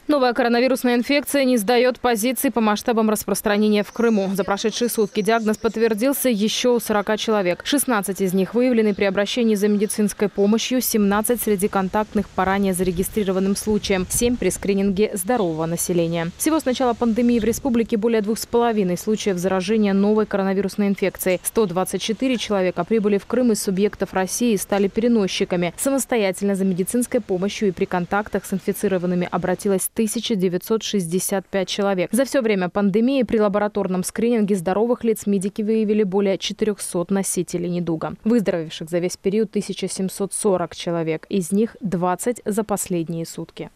Новая коронавирусная инфекция не сдает позиций по масштабам распространения в Крыму. За прошедшие сутки диагноз подтвердился еще у 40 человек. 16 из них выявлены при обращении за медицинской помощью, 17 среди контактных по ранее зарегистрированным случаям, 7 при скрининге здорового населения. Всего с начала пандемии в республике более 2,5 случаев заражения новой коронавирусной инфекцией. 124 человека прибыли в Крым из субъектов России и стали переносчиками. Самостоятельно за медицинской помощью и при контактах с инфицированными обратилось 1965 человек. За все время пандемии при лабораторном скрининге здоровых лиц медики выявили более 400 носителей недуга. Выздоровевших за весь период 1740 человек, из них 20 за последние сутки.